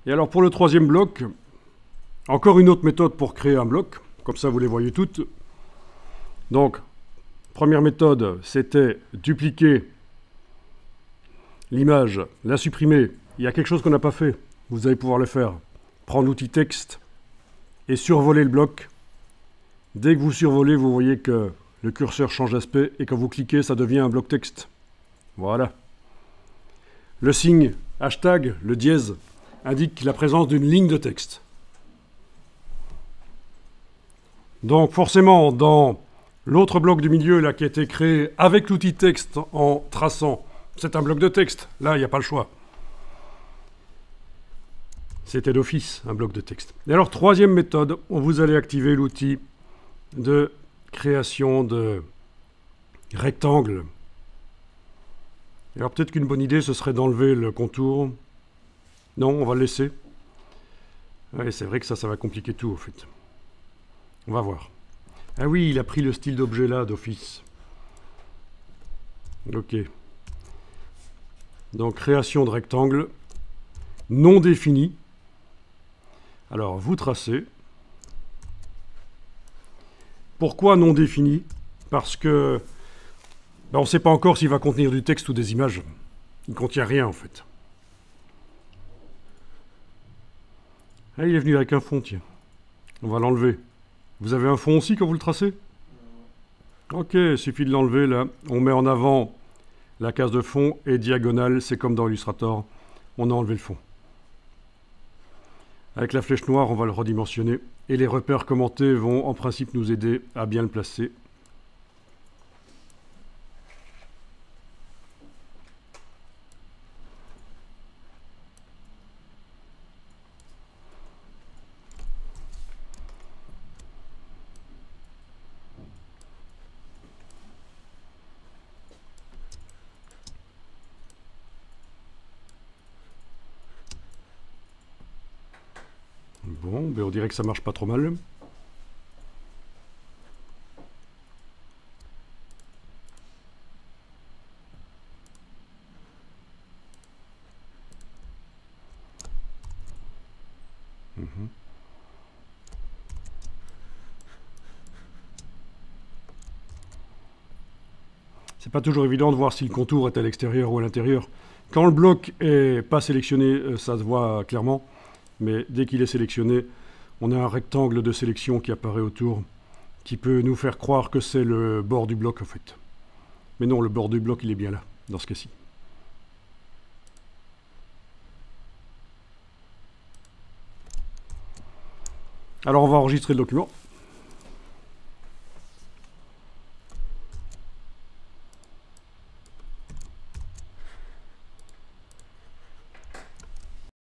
Et alors pour le troisième bloc, encore une autre méthode pour créer un bloc, comme ça vous les voyez toutes. Donc, première méthode, c'était dupliquer l'image, la supprimer. Il y a quelque chose qu'on n'a pas fait, vous allez pouvoir le faire. Prendre l'outil texte et survoler le bloc. Dès que vous survolez, vous voyez que le curseur change d'aspect et quand vous cliquez, ça devient un bloc texte. Voilà. Le signe hashtag, le dièse, indique la présence d'une ligne de texte. Donc forcément, dans l'autre bloc du milieu là, qui a été créé avec l'outil texte en traçant, c'est un bloc de texte. Là, il n'y a pas le choix. C'était d'office un bloc de texte. Et alors, troisième méthode, vous allez activer l'outil de création de rectangles. Alors peut-être qu'une bonne idée, ce serait d'enlever le contour. Non, on va le laisser. Ouais, c'est vrai que ça va compliquer tout, au fait. On va voir. Ah oui, il a pris le style d'objet là, d'office. Ok. Donc, création de rectangle non défini. Alors, vous tracez. Pourquoi non défini? Parce que on ne sait pas encore s'il va contenir du texte ou des images. Il ne contient rien, en fait. Ah, il est venu avec un fond, tiens. On va l'enlever. Vous avez un fond aussi quand vous le tracez? Ok, il suffit de l'enlever, là. On met en avant la case de fond et diagonale, c'est comme dans Illustrator. On a enlevé le fond. Avec la flèche noire, on va le redimensionner. Et les repères commentés vont en principe nous aider à bien le placer. Bon, ben on dirait que ça marche pas trop mal. C'est pas toujours évident de voir si le contour est à l'extérieur ou à l'intérieur. Quand le bloc est pas sélectionné, ça se voit clairement. Mais dès qu'il est sélectionné, on a un rectangle de sélection qui apparaît autour, qui peut nous faire croire que c'est le bord du bloc en fait. Mais non, le bord du bloc il est bien là, dans ce cas-ci. Alors on va enregistrer le document.